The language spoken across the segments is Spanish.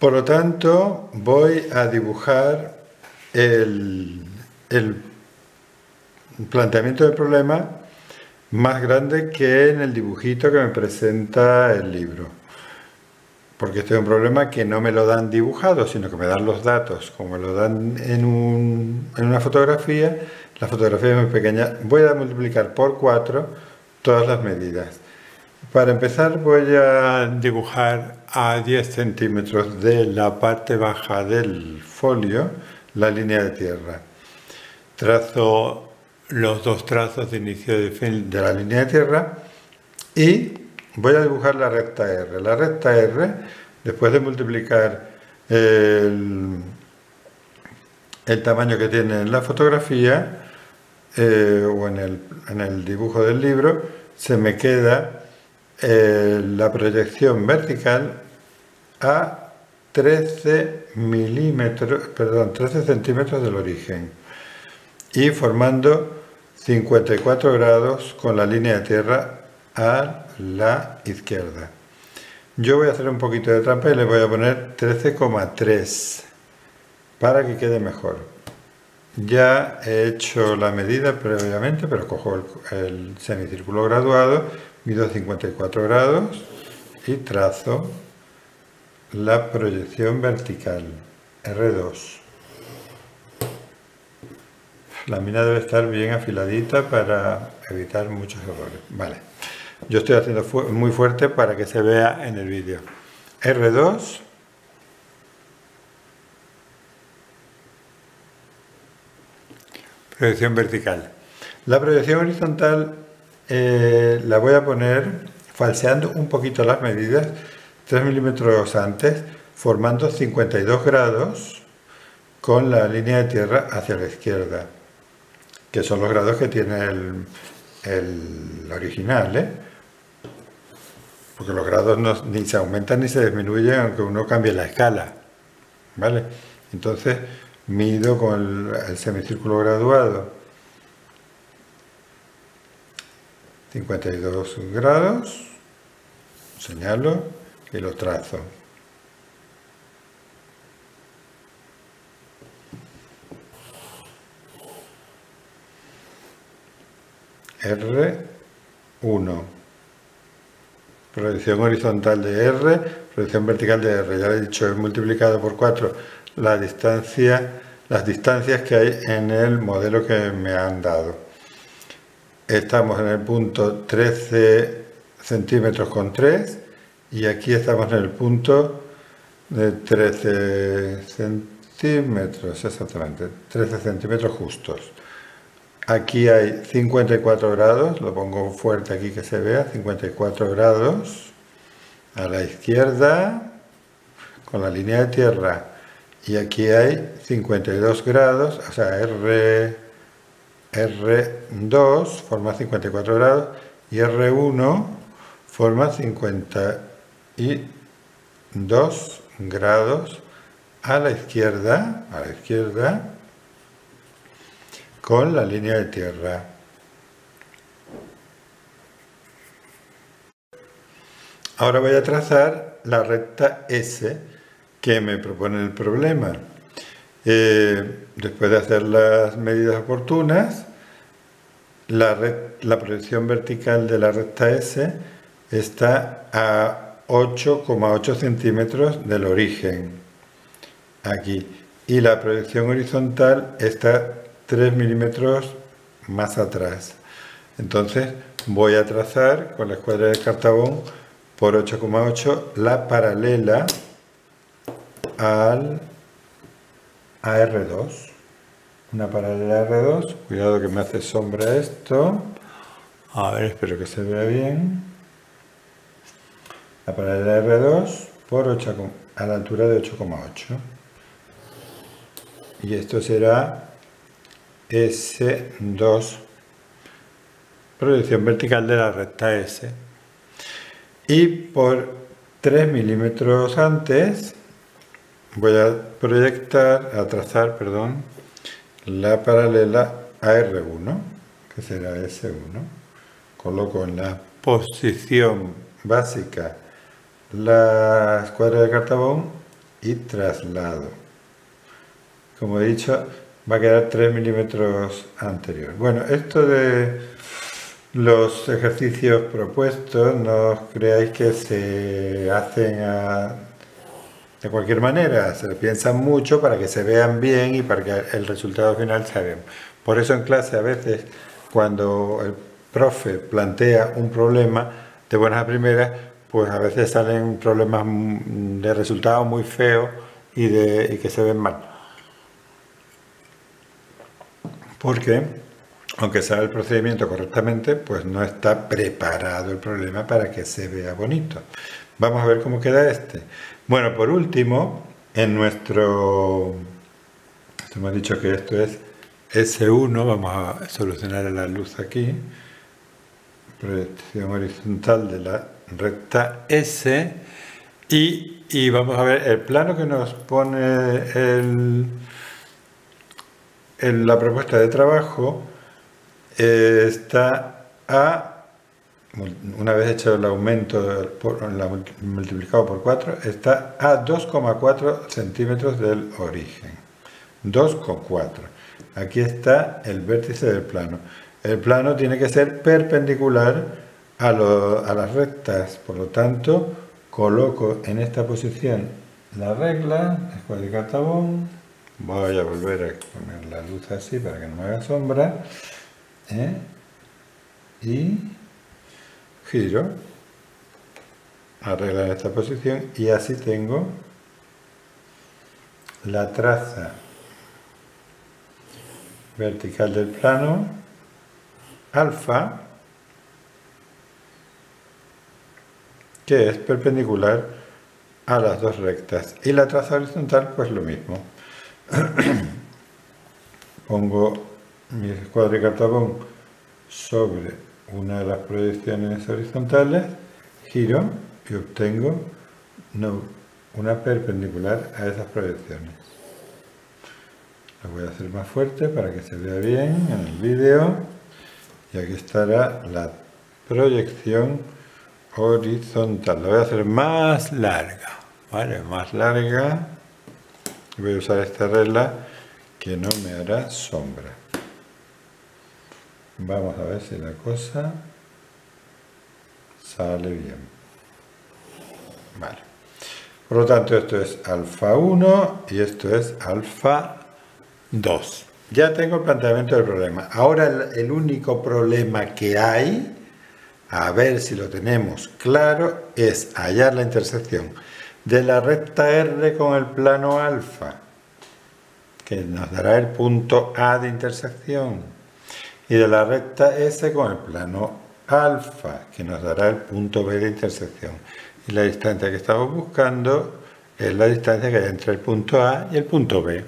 Por lo tanto, voy a dibujar el planteamiento del problema más grande que en el dibujito que me presenta el libro. Porque este es un problema que no me lo dan dibujado, sino que me dan los datos. Como me lo dan en una fotografía, la fotografía es muy pequeña. Voy a multiplicar por 4 todas las medidas. Para empezar voy a dibujar a 10 centímetros de la parte baja del folio la línea de tierra. Trazo los dos trazos de inicio y de fin de la línea de tierra y voy a dibujar la recta R. La recta R, después de multiplicar el tamaño que tiene en la fotografía o en el dibujo del libro, se me queda la proyección vertical a 13 centímetros del origen y formando 54 grados con la línea de tierra a la izquierda. Yo voy a hacer un poquito de trampa y le voy a poner 13,3 para que quede mejor. Ya he hecho la medida previamente, pero cojo el semicírculo graduado, mido 54 grados y trazo la proyección vertical, R2. La mina debe estar bien afiladita para evitar muchos errores. Vale. Yo estoy haciendo muy fuerte para que se vea en el vídeo. R2. Proyección vertical. La proyección horizontal la voy a poner falseando un poquito las medidas, 3 milímetros antes, formando 52 grados con la línea de tierra hacia la izquierda, que son los grados que tiene el original, porque los grados ni se aumentan ni se disminuyen aunque uno cambie la escala, ¿vale? Entonces mido con el semicírculo graduado 52 grados, señalo y lo trazo. R1. Proyección horizontal de R, proyección vertical de R. Ya le he dicho, he multiplicado por 4 las distancias que hay en el modelo que me han dado. Estamos en el punto 13 centímetros con 3 y aquí estamos en el punto de 13 centímetros, exactamente, 13 centímetros justos. Aquí hay 54 grados, lo pongo fuerte aquí que se vea, 54 grados a la izquierda con la línea de tierra y aquí hay 52 grados, o sea, R2 forma 54 grados y R1 forma 52 grados a la izquierda con la línea de tierra. Ahora voy a trazar la recta S que me propone el problema. Después de hacer las medidas oportunas, la proyección vertical de la recta S está a 8,8 centímetros del origen, aquí, y la proyección horizontal está 3 milímetros más atrás. Entonces voy a trazar con la escuadra de cartabón por 8,8 la paralela a R2. Una paralela a R2. Cuidado que me hace sombra esto. A ver, espero que se vea bien. La paralela a R2 por 8, a la altura de 8,8. Y esto será S2. Proyección vertical de la recta S. Y por 3 milímetros antes voy a trazar la paralela a R1, que será S1. Coloco en la posición básica la escuadra de cartabón y traslado. Como he dicho, va a quedar 3 milímetros anterior. Bueno, esto de los ejercicios propuestos, no os creáis que se hacen de cualquier manera, se piensan mucho para que se vean bien y para que el resultado final se vea. Por eso en clase a veces, cuando el profe plantea un problema de buenas a primeras, pues a veces salen problemas de resultados muy feos y que se ven mal. Porque, aunque se haga el procedimiento correctamente, pues no está preparado el problema para que se vea bonito. Vamos a ver cómo queda este. Bueno, por último, en nuestro... hemos dicho que esto es S1, vamos a solucionar la luz aquí. Proyección horizontal de la recta S. Y vamos a ver el plano que nos pone la propuesta de trabajo. Está una vez hecho el aumento multiplicado por 4, está a 2,4 centímetros del origen. 2,4. Aquí está el vértice del plano. El plano tiene que ser perpendicular a las rectas, por lo tanto, coloco en esta posición la regla, escuadricartabón. Voy a volver a poner la luz así para que no me haga sombra. Y giro, arregla en esta posición y así tengo la traza vertical del plano alfa, que es perpendicular a las dos rectas, y la traza horizontal pues lo mismo. Pongo mi escuadricartabón sobre una de las proyecciones horizontales, giro y obtengo una perpendicular a esas proyecciones. Lo voy a hacer más fuerte para que se vea bien en el vídeo, y aquí estará la proyección horizontal. La voy a hacer más larga, ¿vale? Más larga. Voy a usar esta regla que no me hará sombra. Vamos a ver si la cosa sale bien. Vale. Por lo tanto, esto es alfa 1 y esto es alfa 2. Ya tengo el planteamiento del problema. Ahora el único problema que hay, a ver si lo tenemos claro, es hallar la intersección de la recta R con el plano alfa, que nos dará el punto A de intersección, y de la recta S con el plano alfa, que nos dará el punto B de intersección. Y la distancia que estamos buscando es la distancia que hay entre el punto A y el punto B.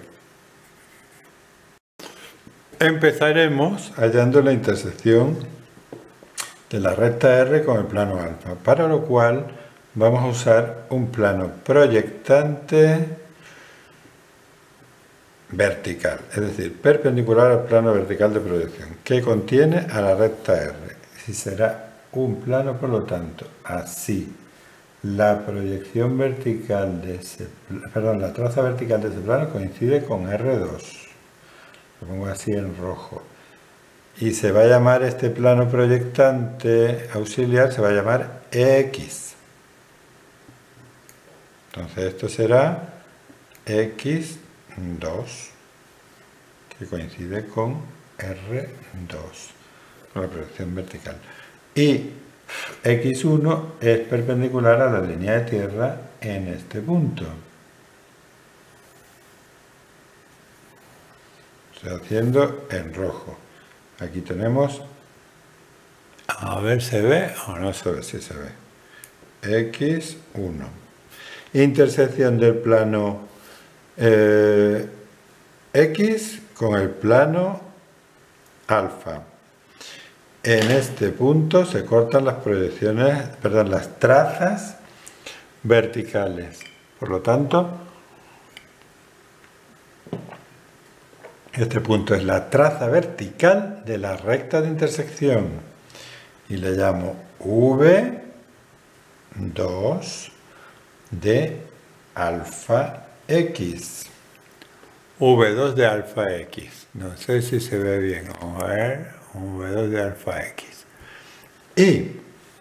Empezaremos hallando la intersección de la recta R con el plano alfa, para lo cual vamos a usar un plano proyectante vertical, es decir, perpendicular al plano vertical de proyección, que contiene a la recta R. Si será un plano, por lo tanto, así, la proyección vertical de la traza vertical de ese plano coincide con R2. Lo pongo así en rojo. Y se va a llamar este plano proyectante auxiliar, se va a llamar X. Entonces esto será X2, que coincide con R2, con la proyección vertical. Y X1 es perpendicular a la línea de tierra en este punto. Estoy haciendo en rojo. Aquí tenemos, a ver, ¿se ve o no se ve? Sí se ve. X1. Intersección del plano X con el plano alfa. En este punto se cortan las proyecciones, perdón, las trazas verticales. Por lo tanto, este punto es la traza vertical de la recta de intersección. Y le llamo V2 de alfa X. V2 de alfa X. No sé si se ve bien. Vamos a ver. V2 de alfa X. Y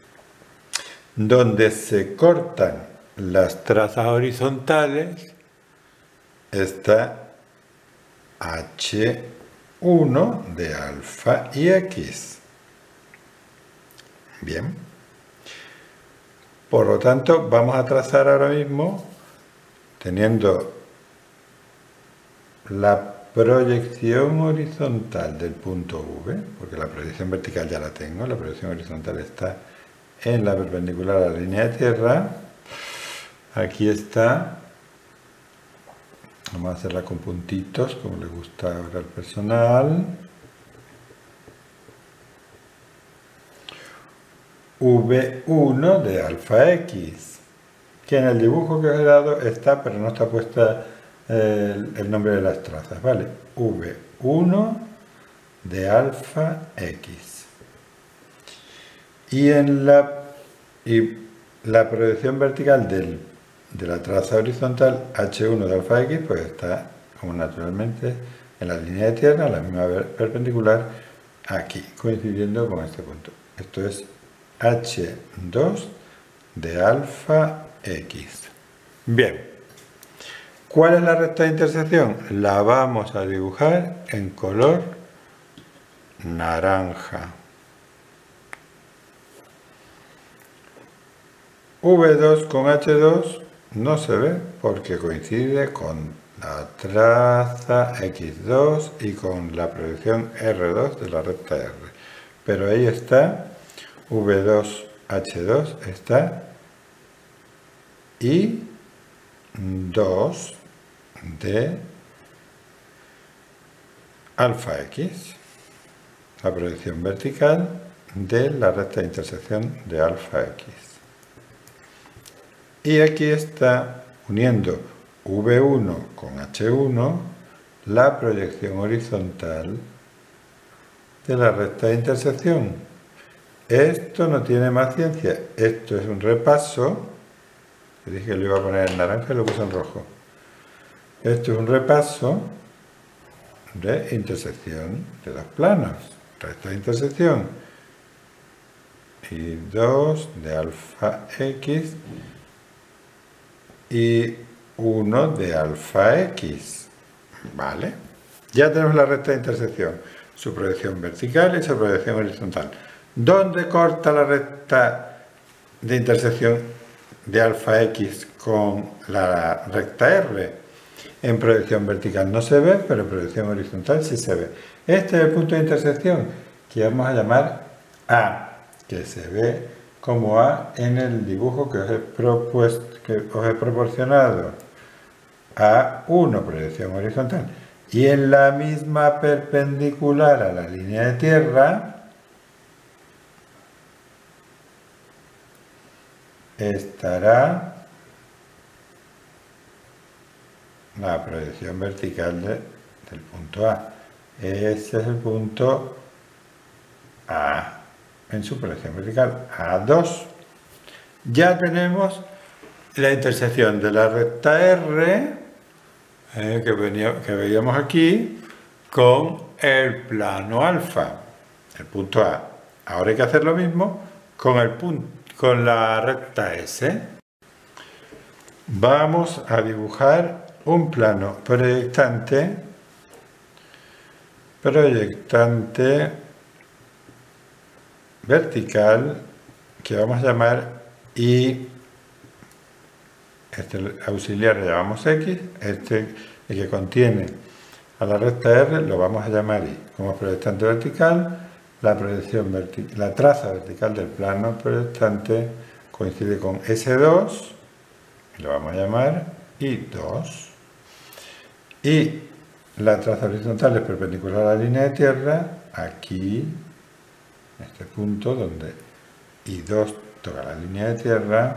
donde se cortan las trazas horizontales está H1 de alfa y X. Bien. Por lo tanto, vamos a trazar ahora mismo, teniendo la proyección horizontal del punto V, porque la proyección vertical ya la tengo, la proyección horizontal está en la perpendicular a la línea de tierra. Aquí está. Vamos a hacerla con puntitos, como le gusta ahora al personal. V1 de alfa X, que en el dibujo que os he dado está, pero no está puesta el nombre de las trazas, ¿vale? V1 de alfa X. Y la proyección vertical de la traza horizontal H1 de alfa X, pues está, como naturalmente, en la línea de tierra, la misma perpendicular, aquí, coincidiendo con este punto. Esto es H2 de alfa X. Bien. ¿Cuál es la recta de intersección? La vamos a dibujar en color naranja. V2 con H2 no se ve porque coincide con la traza X2 y con la proyección R2 de la recta R. Pero ahí está, V2, H2 está, y 2 de alfa X, la proyección vertical de la recta de intersección de alfa X. Y aquí está, uniendo V1 con H1, la proyección horizontal de la recta de intersección. Esto no tiene más ciencia, esto es un repaso. Le dije que lo iba a poner en naranja y lo puse en rojo. Esto es un repaso de intersección de dos planos. Recta de intersección y 2 de alfa X y 1 de alfa X. ¿Vale? Ya tenemos la recta de intersección, su proyección vertical y su proyección horizontal. ¿Dónde corta la recta de intersección de alfa X con la recta R? En proyección vertical no se ve, pero en proyección horizontal sí se ve. Este es el punto de intersección que vamos a llamar A, que se ve como A en el dibujo que os he proporcionado. A1, proyección horizontal. Y en la misma perpendicular a la línea de tierra estará la proyección vertical del punto A. Ese es el punto A en su proyección vertical, A2. Ya tenemos la intersección de la recta R, que veíamos aquí, con el plano alfa, el punto A. Ahora hay que hacer lo mismo con la recta S. Vamos a dibujar un plano proyectante vertical que vamos a llamar I. Este auxiliar lo llamamos X, el que contiene a la recta R lo vamos a llamar Y. Como proyectante vertical, la traza vertical del plano proyectante coincide con S2, lo vamos a llamar I2. Y la traza horizontal es perpendicular a la línea de tierra, aquí, en este punto donde I2 toca la línea de tierra.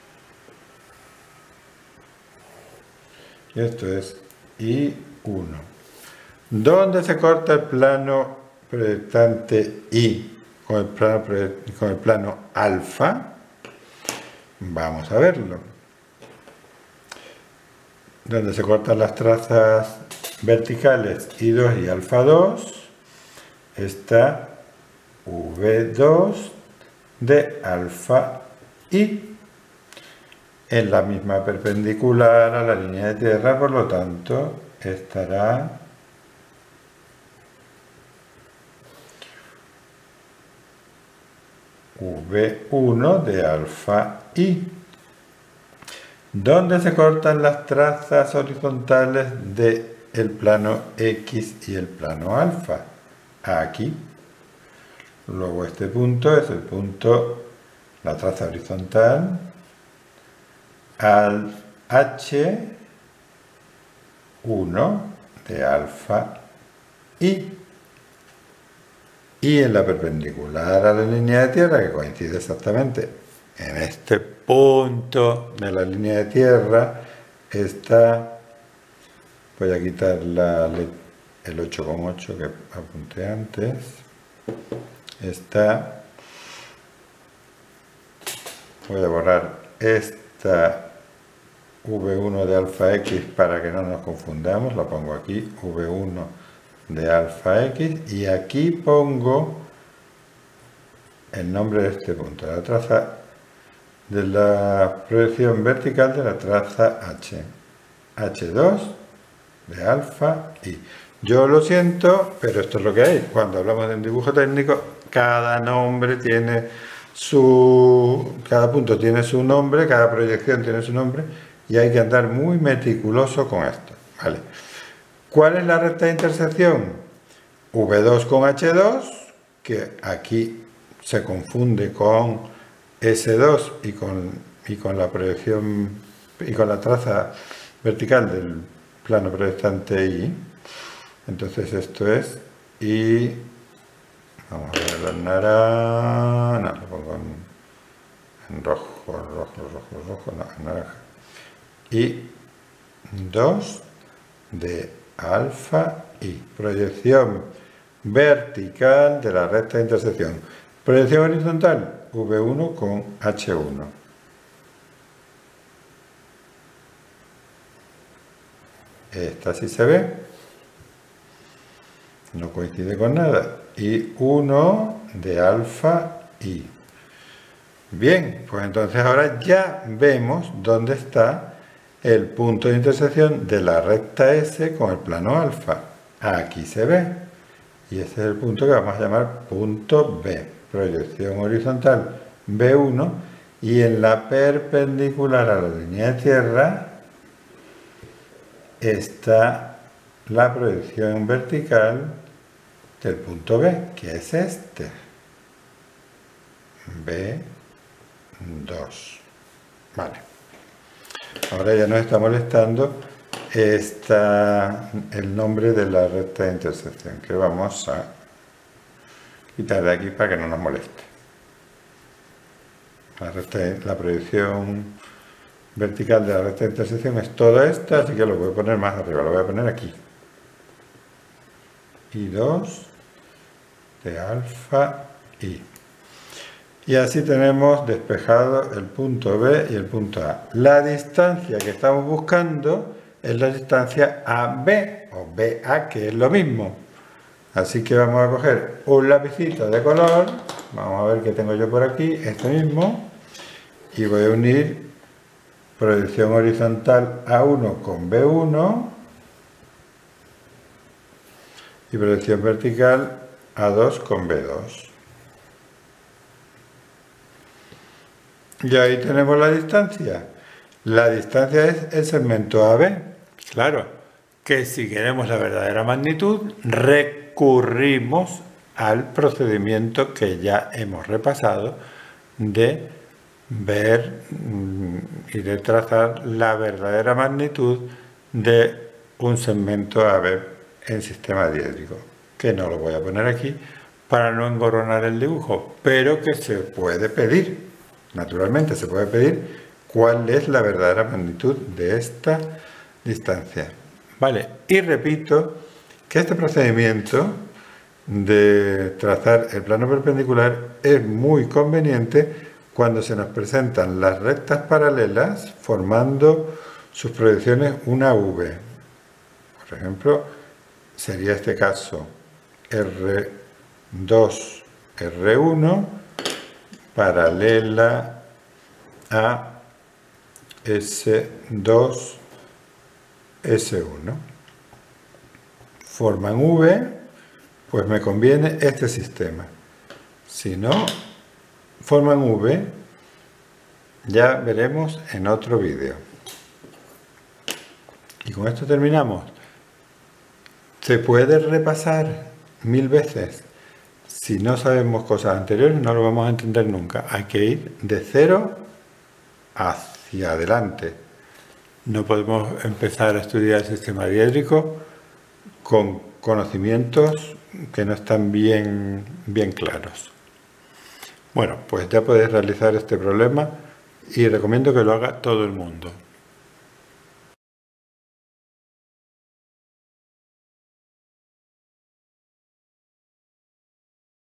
Y esto es I1. ¿Dónde se corta el plano proyectante I con el plano alfa? Vamos a verlo. donde se cortan las trazas verticales I2 y alfa 2, está V2 de alfa I en la misma perpendicular a la línea de tierra, por lo tanto estará V1 de alfa I. ¿Dónde se cortan las trazas horizontales del plano X y el plano alfa? Aquí. Luego este punto es el punto, la traza horizontal al H1 de alfa I. Y en la perpendicular a la línea de tierra, que coincide exactamente en este punto de la línea de tierra, está, voy a quitar el 8,8 que apunté antes, está, voy a borrar esta V1 de alfa X para que no nos confundamos, la pongo aquí, V1 de alfa X, y aquí pongo el nombre de este punto, la traza de la proyección vertical de la traza H, H2 de alfa I. Yo lo siento, pero esto es lo que hay. Cuando hablamos de un dibujo técnico, cada nombre tiene cada punto tiene su nombre, cada proyección tiene su nombre, y hay que andar muy meticuloso con esto, ¿vale? ¿Cuál es la recta de intersección? V2 con H2, que aquí se confunde con S2 y con la proyección y con la traza vertical del plano proyectante I. Entonces esto es I, vamos a ver la naranja, no, lo pongo en rojo, no, en naranja. I 2 de alfa I, proyección vertical de la recta de intersección. Proyección horizontal, V1 con H1. Esta sí se ve, no coincide con nada. Y 1 de alfa I. Bien, pues entonces ahora ya vemos dónde está el punto de intersección de la recta S con el plano alfa. Aquí se ve. Y ese es el punto que vamos a llamar punto B. Proyección horizontal B1. Y en la perpendicular a la línea de tierra está la proyección vertical del punto B, que es este. B2. Vale. Ahora ya nos está molestando el nombre de la recta de intersección, que vamos a quitar de aquí para que no nos moleste. La proyección vertical de la recta de intersección es toda esta, así que lo voy a poner más arriba, lo voy a poner aquí. I2 de alfa I. Y así tenemos despejado el punto B y el punto A. La distancia que estamos buscando es la distancia AB o BA, que es lo mismo. Así que vamos a coger un lapicito de color, vamos a ver qué tengo yo por aquí, este mismo, y voy a unir proyección horizontal A1 con B1 y proyección vertical A2 con B2. Y ahí tenemos la distancia. La distancia es el segmento AB. Claro, que si queremos la verdadera magnitud, recurrimos al procedimiento que ya hemos repasado de ver y de trazar la verdadera magnitud de un segmento AB en sistema diédrico, que no lo voy a poner aquí para no engorronar el dibujo, pero que se puede pedir. Naturalmente se puede pedir cuál es la verdadera magnitud de esta distancia. Vale, y repito que este procedimiento de trazar el plano perpendicular es muy conveniente cuando se nos presentan las rectas paralelas formando sus proyecciones una V. Por ejemplo, sería este caso R2, R1 paralela a S2, S1. Forman V, pues me conviene este sistema. Si no forman V, ya veremos en otro vídeo. Y con esto terminamos. Se puede repasar 1000 veces. Si no sabemos cosas anteriores, no lo vamos a entender nunca. Hay que ir de cero hacia adelante. No podemos empezar a estudiar el sistema diédrico con conocimientos que no están bien claros. Bueno, pues ya podéis realizar este problema y recomiendo que lo haga todo el mundo.